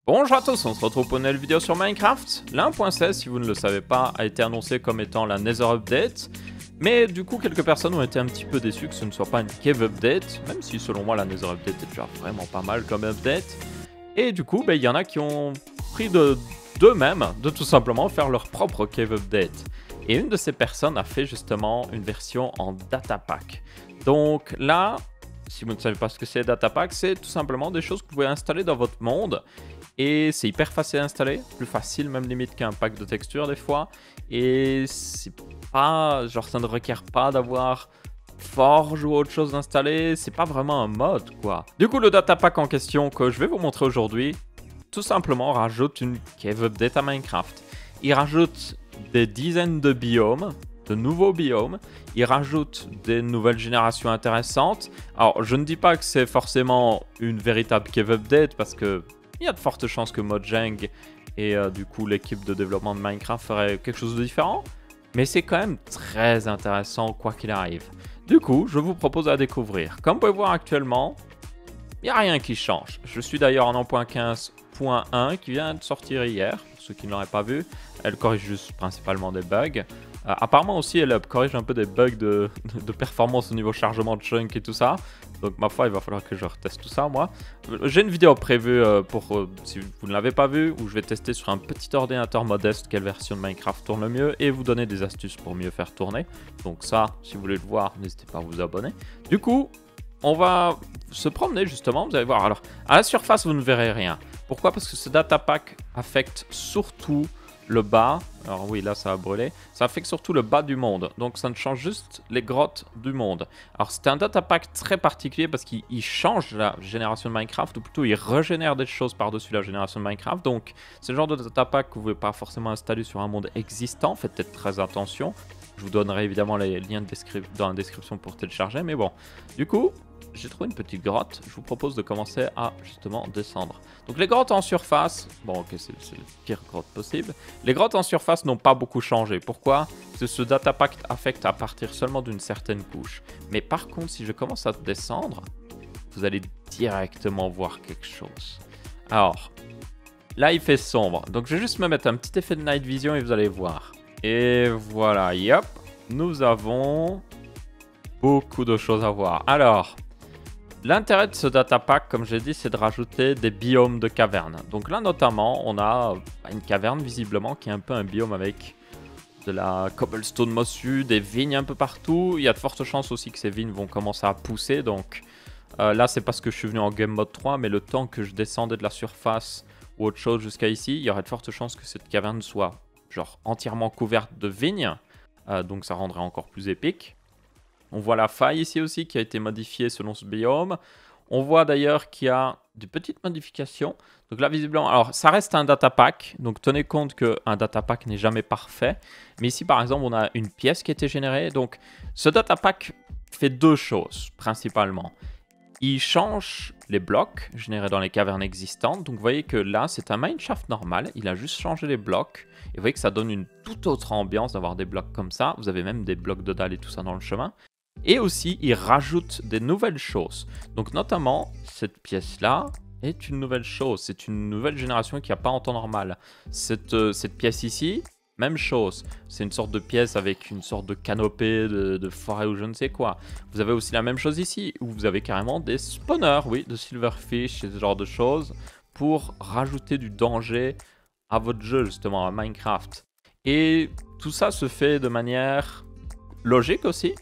Bonjour à tous, on se retrouve pour une nouvelle vidéo sur Minecraft. La 1.16, si vous ne le savez pas, a été annoncé comme étant la Nether Update. Mais du coup, quelques personnes ont été un petit peu déçues que ce ne soit pas une Cave Update, même si selon moi la Nether Update est déjà vraiment pas mal comme update. Et du coup, il y en a qui ont pris d'eux-mêmes de tout simplement faire leur propre Cave Update. Et une de ces personnes a fait justement une version en datapack. Donc là, si vous ne savez pas ce que c'est datapack, c'est tout simplement des choses que vous pouvez installer dans votre monde. Et c'est hyper facile à installer, plus facile même limite qu'un pack de textures des fois. Et c'est pas, genre ça ne requiert pas d'avoir Forge ou autre chose d'installer, c'est pas vraiment un mode quoi. Du coup le datapack en question que je vais vous montrer aujourd'hui, tout simplement rajoute une cave update à Minecraft. Il rajoute des dizaines de biomes, de nouveaux biomes, il rajoute des nouvelles générations intéressantes. Alors je ne dis pas que c'est forcément une véritable cave update parce que il y a de fortes chances que Mojang et du coup l'équipe de développement de Minecraft ferait quelque chose de différent. Mais c'est quand même très intéressant quoi qu'il arrive. Du coup, je vous propose à découvrir. Comme vous pouvez voir actuellement, il n'y a rien qui change. Je suis d'ailleurs en 1.15.1 qui vient de sortir hier, pour ceux qui ne l'auraient pas vu. Elle corrige juste principalement des bugs. Apparemment aussi, elle corrige un peu des bugs de performance au niveau chargement de chunk et tout ça. Donc ma foi, il va falloir que je reteste tout ça, moi. J'ai une vidéo prévue si vous ne l'avez pas vue, où je vais tester sur un petit ordinateur modeste quelle version de Minecraft tourne le mieux et vous donner des astuces pour mieux faire tourner. Donc ça, si vous voulez le voir, n'hésitez pas à vous abonner. Du coup, on va se promener justement, vous allez voir. Alors, à la surface, vous ne verrez rien. Pourquoi? Parce que ce datapack affecte surtout le bas. Alors oui, là ça a brûlé. Ça affecte surtout le bas du monde. Donc ça ne change juste les grottes du monde. Alors c'est un datapack très particulier parce qu'il change la génération de Minecraft, ou plutôt il régénère des choses par-dessus la génération de Minecraft. Donc c'est le genre de datapack que vous ne pouvez pas forcément installer sur un monde existant. Faites peut-être très attention. Je vous donnerai évidemment les liens dans la description pour télécharger. Mais bon, du coup, j'ai trouvé une petite grotte. Je vous propose de commencer à justement descendre. Donc les grottes en surface, bon ok, c'est la pire grotte possible. Les grottes en surface n'ont pas beaucoup changé. Pourquoi? Parce que ce datapack affecte à partir seulement d'une certaine couche. Mais par contre, si je commence à descendre, vous allez directement voir quelque chose. Alors, là il fait sombre. Donc je vais juste me mettre un petit effet de night vision et vous allez voir. Et voilà, yep, nous avons beaucoup de choses à voir. Alors, l'intérêt de ce datapack, comme j'ai dit, c'est de rajouter des biomes de cavernes. Donc là, notamment, on a une caverne, visiblement, qui est un peu un biome avec de la cobblestone mossue, des vignes un peu partout. Il y a de fortes chances aussi que ces vignes vont commencer à pousser. Donc là, c'est parce que je suis venu en Game Mode 3, mais le temps que je descendais de la surface ou autre chose jusqu'à ici, il y aurait de fortes chances que cette caverne soit genre entièrement couverte de vignes. Donc ça rendrait encore plus épique. On voit la faille ici aussi qui a été modifiée selon ce biome. On voit d'ailleurs qu'il y a des petites modifications. Donc là, visiblement, alors ça reste un datapack. Donc tenez compte qu'un datapack n'est jamais parfait. Mais ici, par exemple, on a une pièce qui a été générée. Donc ce datapack fait deux choses principalement. Il change les blocs générés dans les cavernes existantes. Donc vous voyez que là, c'est un mineshaft normal. Il a juste changé les blocs. Et vous voyez que ça donne une toute autre ambiance d'avoir des blocs comme ça. Vous avez même des blocs de dalles et tout ça dans le chemin. Et aussi, il rajoute des nouvelles choses. Donc notamment, cette pièce-là est une nouvelle chose. C'est une nouvelle génération qui n'a pas en temps normal. Cette pièce ici, même chose. C'est une sorte de pièce avec une sorte de canopée de forêt ou je ne sais quoi. Vous avez aussi la même chose ici, où vous avez carrément des spawners, oui, de silverfish et ce genre de choses, pour rajouter du danger à votre jeu, justement, à Minecraft. Et tout ça se fait de manière logique aussi.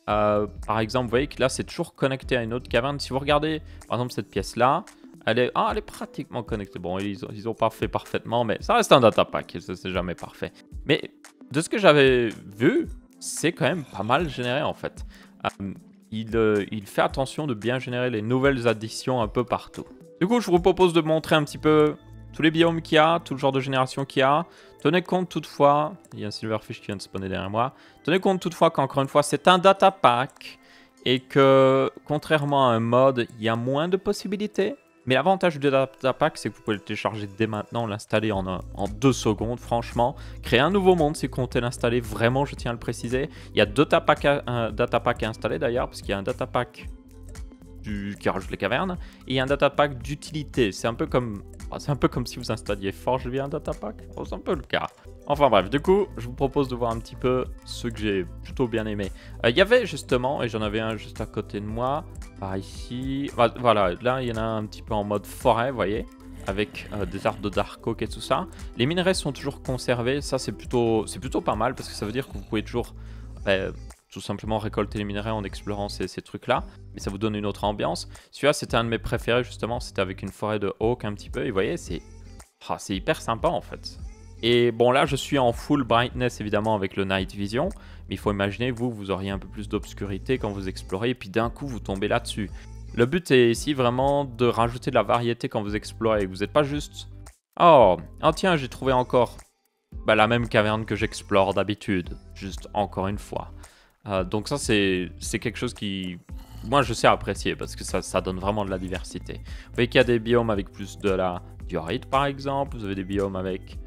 Par exemple, vous voyez que là, c'est toujours connecté à une autre caverne. Si vous regardez, par exemple, cette pièce-là, elle est pratiquement connectée. Bon, ils ont pas fait parfaitement, mais ça reste un datapack. C'est jamais parfait. Mais de ce que j'avais vu, c'est quand même pas mal généré, en fait. Il fait attention de bien générer les nouvelles additions un peu partout. Du coup, je vous propose de montrer un petit peu tous les biomes qu'il y a, tout le genre de génération qu'il y a. Tenez compte toutefois, il y a un silverfish qui vient de spawner derrière moi. Tenez compte toutefois qu'encore une fois, c'est un datapack et que contrairement à un mode, il y a moins de possibilités. Mais l'avantage du datapack, c'est que vous pouvez le télécharger dès maintenant, l'installer en 2 secondes, franchement. Créer un nouveau monde si vous comptez l'installer, vraiment, je tiens à le préciser. Il y a 2 datapacks à installer d'ailleurs, parce qu'il y a un datapack qui rajoute les cavernes, et il y a un datapack d'utilité. C'est un peu comme Oh, c'est un peu comme si vous installiez Forge via un datapack. Oh, c'est un peu le cas. Enfin bref, du coup, je vous propose de voir un petit peu ce que j'ai plutôt bien aimé. Il y avait justement, et j'en avais un juste à côté de moi, par ici. Voilà, là, il y en a un petit peu en mode forêt, vous voyez, avec des arbres de Dark Oak et tout ça. Les minerais sont toujours conservés, ça c'est plutôt pas mal, parce que ça veut dire que vous pouvez toujours tout simplement récolter les minerais en explorant ces trucs-là. Mais ça vous donne une autre ambiance. Celui-là, c'était un de mes préférés, justement. C'était avec une forêt de oak un petit peu. Et vous voyez, c'est hyper sympa, en fait. Et bon, là, je suis en full brightness, évidemment, avec le night vision. Mais il faut imaginer, vous auriez un peu plus d'obscurité quand vous explorez. Et puis, d'un coup, vous tombez là-dessus. Le but est ici, vraiment, de rajouter de la variété quand vous explorez. Vous n'êtes pas juste... Oh, tiens, j'ai trouvé encore la même caverne que j'explore d'habitude. Juste encore une fois. Donc ça, c'est quelque chose qui, moi, je sais apprécier parce que ça donne vraiment de la diversité. Vous voyez qu'il y a des biomes avec plus de la diorite, par exemple. Vous avez des biomes avec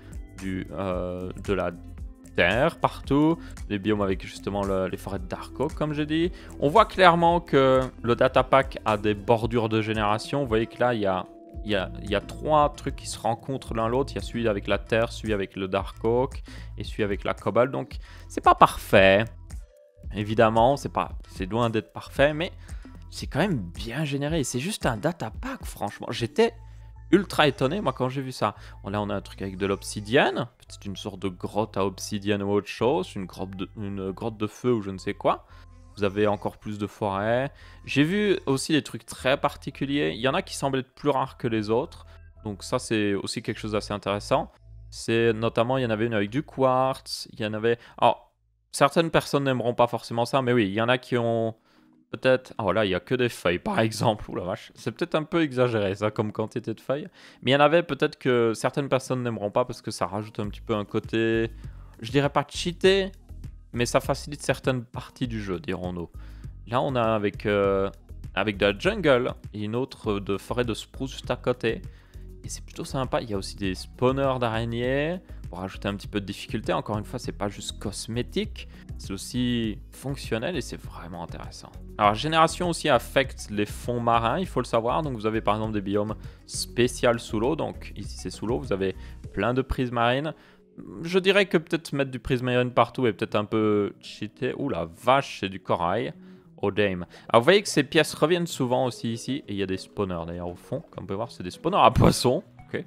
de la terre partout. Des biomes avec justement les forêts de Dark Oak, comme j'ai dit. On voit clairement que le datapack a des bordures de génération. Vous voyez que là, il y a 3 trucs qui se rencontrent l'un l'autre. Il y a celui avec la terre, celui avec le Dark Oak et celui avec la cobalt. Donc, c'est pas parfait. Évidemment, c'est loin d'être parfait, mais c'est quand même bien généré. C'est juste un datapack, franchement. J'étais ultra étonné, moi, quand j'ai vu ça. Bon, là, on a un truc avec de l'obsidienne. C'est une sorte de grotte à obsidienne ou autre chose. Une grotte de feu ou je ne sais quoi. Vous avez encore plus de forêt. J'ai vu aussi des trucs très particuliers. Il y en a qui semblent être plus rares que les autres. Donc ça, c'est aussi quelque chose d'assez intéressant. C'est notamment, il y en avait une avec du quartz. Il y en avait... Alors, certaines personnes n'aimeront pas forcément ça, mais oui, il y en a qui ont peut-être... Ah voilà, il n'y a que des feuilles, par exemple. Ouh la vache, c'est peut-être un peu exagéré, ça, comme quantité de feuilles. Mais il y en avait peut-être que certaines personnes n'aimeront pas parce que ça rajoute un petit peu un côté... Je dirais pas cheaté, mais ça facilite certaines parties du jeu, dirons-nous. Là, on a avec de la jungle et une autre de forêt de spruce juste à côté. Et c'est plutôt sympa. Il y a aussi des spawners d'araignées pour rajouter un petit peu de difficulté. Encore une fois, c'est pas juste cosmétique, c'est aussi fonctionnel et c'est vraiment intéressant. Alors, génération aussi affecte les fonds marins, il faut le savoir. Donc, vous avez par exemple des biomes spéciaux sous l'eau. Donc, ici, c'est sous l'eau. Vous avez plein de prises marines. Je dirais que peut-être mettre du prisme marine partout est peut-être un peu cheaté. Ouh la vache, c'est du corail. Oh damn. Alors vous voyez que ces pièces reviennent souvent aussi ici. Et il y a des spawners d'ailleurs au fond. Comme vous pouvez voir, c'est des spawners à poissons. Ok.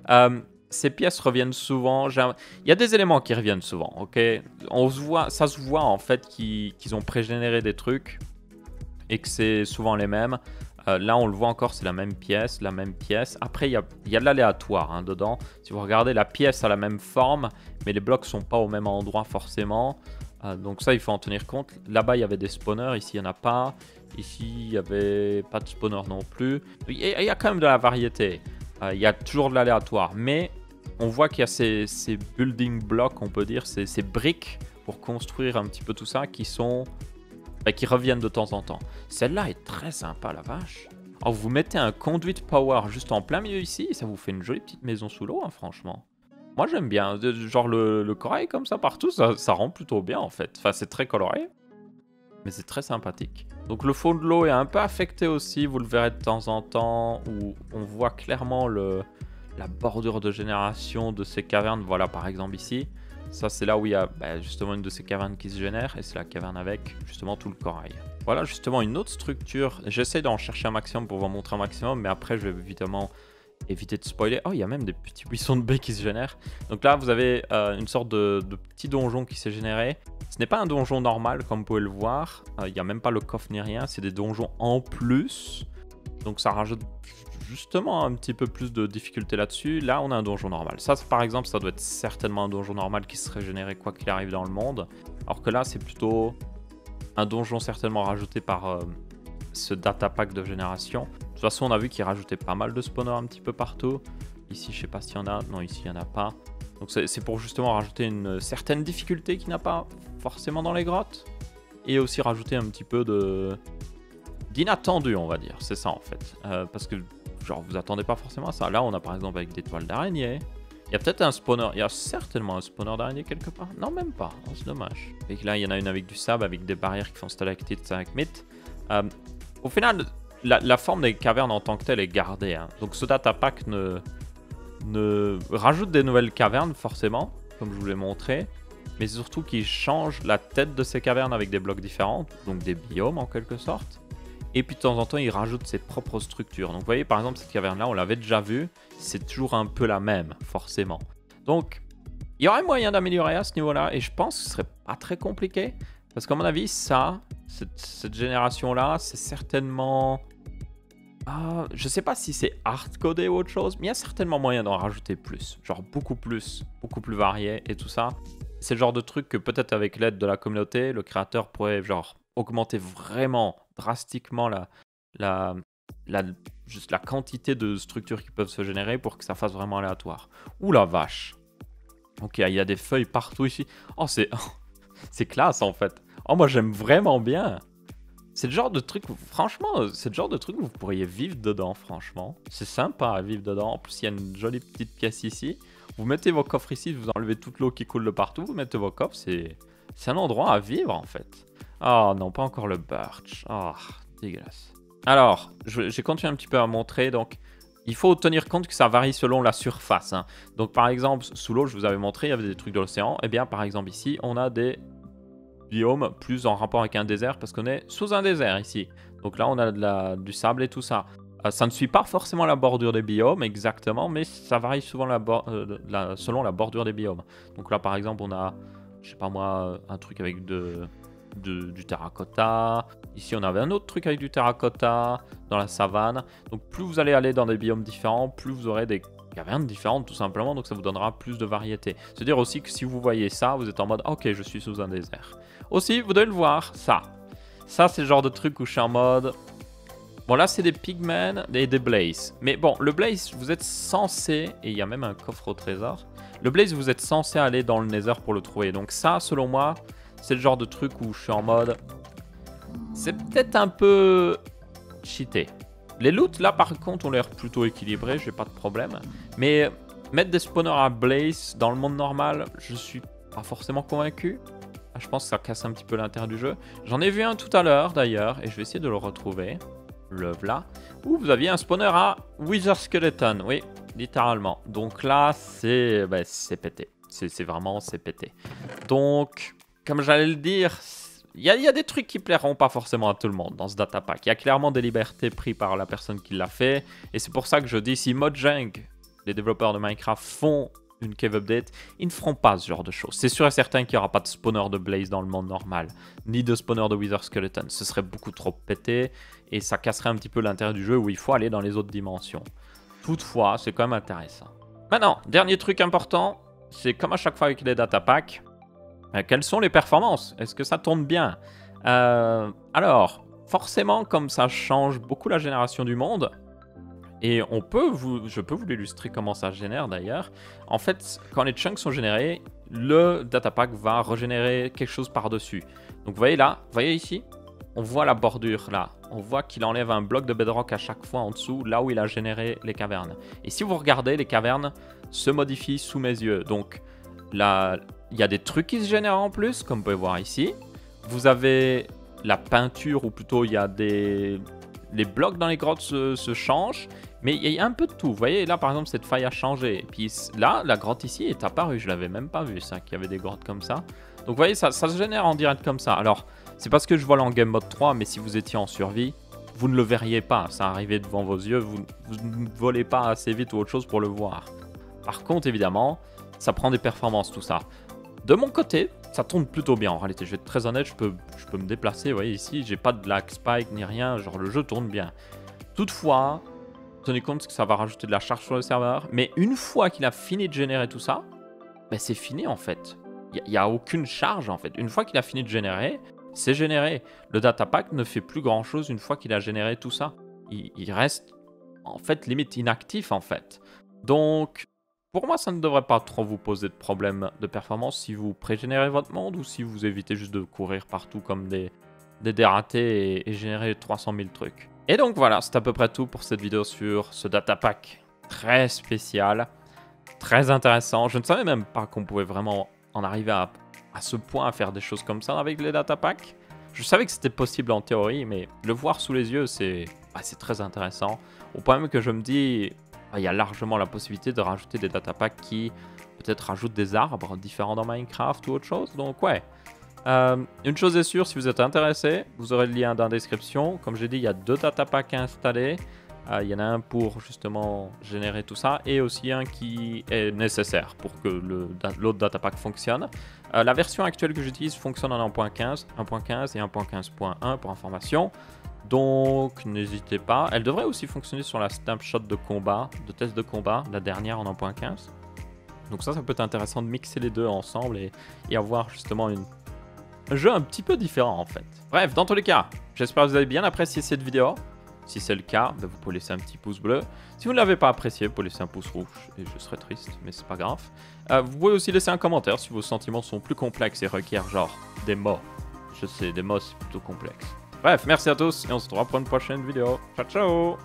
Ces pièces reviennent souvent. Il y a des éléments qui reviennent souvent. Ok. Ça se voit en fait qu'ils ont pré-généré des trucs. Et que c'est souvent les mêmes. Là, on le voit encore, c'est la même pièce, Après, il y a de l'aléatoire dedans. Si vous regardez, la pièce a la même forme, mais les blocs sont pas au même endroit forcément. Donc ça, il faut en tenir compte. Là-bas, il y avait des spawners, ici, il n'y en a pas. Ici, il n'y avait pas de spawner non plus. Il y a quand même de la variété. Il y a toujours de l'aléatoire, mais on voit qu'il y a ces building blocks, on peut dire, ces briques pour construire un petit peu tout ça qui reviennent de temps en temps. Celle-là est très sympa, la vache. Alors, vous mettez un conduit power juste en plein milieu ici, et ça vous fait une jolie petite maison sous l'eau, franchement. Moi, j'aime bien. Genre, le corail comme ça partout, ça rend plutôt bien, en fait. Enfin, c'est très coloré, mais c'est très sympathique. Donc, le fond de l'eau est un peu affecté aussi, vous le verrez de temps en temps, où on voit clairement la bordure de génération de ces cavernes. Voilà, par exemple, ici. Ça, c'est là où il y a justement une de ces cavernes qui se génère, et c'est la caverne avec justement tout le corail. Voilà justement une autre structure. J'essaie d'en chercher un maximum pour vous montrer un maximum, mais après je vais évidemment éviter de spoiler. Oh, il y a même des petits buissons de baies qui se génèrent. Donc là, vous avez une sorte de petit donjon qui s'est généré. Ce n'est pas un donjon normal, comme vous pouvez le voir. Il n'y a même pas le coffre ni rien, c'est des donjons en plus. Donc ça rajoute justement un petit peu plus de difficulté là-dessus. Là, on a un donjon normal. Ça, par exemple, ça doit être certainement un donjon normal qui serait généré quoi qu'il arrive dans le monde. Alors que là, c'est plutôt un donjon certainement rajouté par ce datapack de génération. De toute façon, on a vu qu'il rajoutait pas mal de spawners un petit peu partout. Ici, je sais pas s'il y en a. Non, ici, il n'y en a pas. Donc c'est pour justement rajouter une certaine difficulté qu'il n'y a pas forcément dans les grottes. Et aussi rajouter un petit peu d'inattendu, on va dire. C'est ça, en fait. Parce que genre, vous attendez pas forcément à ça. Là, on a par exemple avec des toiles d'araignée. Il y a peut-être un spawner. Il y a certainement un spawner d'araignée quelque part. Non, même pas. Oh, c'est dommage. Et là, il y en a une avec du sable, avec des barrières qui font stalactites, stalagmites. Au final, la forme des cavernes en tant que telle est gardée. Donc, ce datapack ne ne rajoute des nouvelles cavernes forcément, comme je vous l'ai montré, mais surtout qu'il change la tête de ces cavernes avec des blocs différents, donc des biomes en quelque sorte. Et puis de temps en temps, il rajoute ses propres structures. Donc vous voyez, par exemple, cette caverne-là, on l'avait déjà vue, c'est toujours un peu la même, forcément. Donc, il y aurait moyen d'améliorer à ce niveau-là, et je pense que ce serait pas très compliqué, parce qu'à mon avis, ça, cette génération-là, c'est certainement... je sais pas si c'est hard-codé ou autre chose, mais il y a certainement moyen d'en rajouter plus. Genre beaucoup plus varié et tout ça. C'est le genre de truc que peut-être avec l'aide de la communauté, le créateur pourrait genre augmenter vraiment drastiquement juste la quantité de structures qui peuvent se générer pour que ça fasse vraiment aléatoire. Ouh la vache. Ok, il y a des feuilles partout ici. Oh, c'est classe en fait. Oh, moi j'aime vraiment bien. C'est le genre de truc, franchement, c'est le genre de truc où vous pourriez vivre dedans, franchement. C'est sympa à vivre dedans. En plus, il y a une jolie petite pièce ici. Vous mettez vos coffres ici, vous enlevez toute l'eau qui coule de partout, vous mettez vos coffres, c'est un endroit à vivre en fait. Oh non, pas encore le birch. Oh, dégueulasse. Alors, j'ai continué un petit peu à montrer, donc il faut tenir compte que ça varie selon la surface. Hein. Donc par exemple, sous l'eau, je vous avais montré, il y avait des trucs de l'océan. Et bien par exemple ici, on a des biomes plus en rapport avec un désert parce qu'on est sous un désert ici. Donc là, on a du sable et tout ça. Ça ne suit pas forcément la bordure des biomes exactement, mais ça varie souvent selon la bordure des biomes. Donc là, par exemple, on a, je sais pas moi, un truc avec du terracotta. Ici, on avait un autre truc avec du terracotta dans la savane. Donc plus vous allez aller dans des biomes différents, plus vous aurez des cavernes différentes tout simplement, donc ça vous donnera plus de variété. C'est-à-dire aussi que si vous voyez ça, vous êtes en mode « Ok, je suis sous un désert ». Aussi, vous devez le voir, ça. Ça, c'est le genre de truc où je suis en mode... Bon, là, c'est des pigmen et des blaze. Mais bon, le blaze, vous êtes censé... Et il y a même un coffre au trésor. Le blaze, vous êtes censé aller dans le nether pour le trouver. Donc ça, selon moi, c'est le genre de truc où je suis en mode... C'est peut-être un peu... cheaté. Les loots, là, par contre, ont l'air plutôt équilibrés, j'ai pas de problème. Mais mettre des spawners à blaze dans le monde normal, je suis pas forcément convaincu. Je pense que ça casse un petit peu l'intérêt du jeu. J'en ai vu un tout à l'heure, d'ailleurs, et je vais essayer de le retrouver. Le voilà. Où vous aviez un spawner à Wither Skeleton, oui, littéralement. Donc là, c'est pété. C'est pété. Donc, comme j'allais le dire... Il y a des trucs qui plairont pas forcément à tout le monde dans ce data pack. Il y a clairement des libertés prises par la personne qui l'a fait. Et c'est pour ça que je dis, si Mojang, les développeurs de Minecraft, font une cave update, ils ne feront pas ce genre de choses. C'est sûr et certain qu'il n'y aura pas de spawner de Blaze dans le monde normal, ni de spawner de Wither Skeleton. Ce serait beaucoup trop pété et ça casserait un petit peu l'intérêt du jeu où il faut aller dans les autres dimensions. Toutefois, c'est quand même intéressant. Maintenant, dernier truc important, c'est comme à chaque fois avec les data packs, quelles sont les performances? Est-ce que ça tourne bien? Alors, forcément, comme ça change beaucoup la génération du monde, et je peux vous l'illustrer comment ça génère d'ailleurs. En fait, quand les chunks sont générés, le datapack va régénérer quelque chose par-dessus. Donc vous voyez là, vous voyez ici, on voit la bordure là. On voit qu'il enlève un bloc de bedrock à chaque fois en dessous, là où il a généré les cavernes. Et si vous regardez, les cavernes se modifient sous mes yeux. Donc là, il y a des trucs qui se génèrent en plus, comme vous pouvez voir ici. Vous avez la peinture, ou plutôt il y a les blocs dans les grottes se changent, mais il y a un peu de tout. Vous voyez, là par exemple, cette faille a changé. Et puis là, la grotte ici est apparue. Je l'avais même pas vu, ça, qu'il y avait des grottes comme ça. Donc vous voyez, ça se génère en direct comme ça. Alors, c'est parce que je vole en Game Mode 3, mais si vous étiez en survie, vous ne le verriez pas. Ça arrivait devant vos yeux, vous ne volez pas assez vite ou autre chose pour le voir. Par contre, évidemment, ça prend des performances, tout ça. De mon côté, ça tourne plutôt bien en réalité. Je vais être très honnête, je peux me déplacer. Vous voyez ici, j'ai pas de lag spike ni rien. Genre le jeu tourne bien. Toutefois, tenez compte que ça va rajouter de la charge sur le serveur. Mais une fois qu'il a fini de générer tout ça, ben c'est fini en fait. Il n'y a aucune charge en fait. Une fois qu'il a fini de générer, c'est généré. Le datapack ne fait plus grand chose une fois qu'il a généré tout ça. Il reste en fait limite inactif en fait. Donc... pour moi, ça ne devrait pas trop vous poser de problème de performance si vous pré-générez votre monde ou si vous évitez juste de courir partout comme des dératés et générer 300 000 trucs. Et donc voilà, c'est à peu près tout pour cette vidéo sur ce data pack très spécial, très intéressant. Je ne savais même pas qu'on pouvait vraiment en arriver à ce point à faire des choses comme ça avec les data packs. Je savais que c'était possible en théorie, mais le voir sous les yeux, c'est très intéressant. Au point même que je me dis... il y a largement la possibilité de rajouter des datapacks qui peut-être rajoutent des arbres différents dans Minecraft ou autre chose. Donc ouais. Une chose est sûre, si vous êtes intéressé, vous aurez le lien dans la description. Comme j'ai dit, il y a 2 datapacks à installer. Il y en a un pour justement générer tout ça et aussi un qui est nécessaire pour que l'autre datapack fonctionne. La version actuelle que j'utilise fonctionne en 1.15, 1.15 et 1.15.1 pour information. Donc n'hésitez pas. Elle devrait aussi fonctionner sur la snapshot de combat, de test de combat, la dernière en 1.15. Donc ça peut être intéressant de mixer les deux ensemble et avoir justement un jeu un petit peu différent en fait. Bref, dans tous les cas, j'espère que vous avez bien apprécié cette vidéo. Si c'est le cas, vous pouvez laisser un petit pouce bleu. Si vous ne l'avez pas apprécié, vous pouvez laisser un pouce rouge. Et je serais triste, mais c'est pas grave. Vous pouvez aussi laisser un commentaire si vos sentiments sont plus complexes et requièrent genre des mots. Je sais, des mots c'est plutôt complexe. Bref, merci à tous et on se revoit pour une prochaine vidéo. Ciao ciao!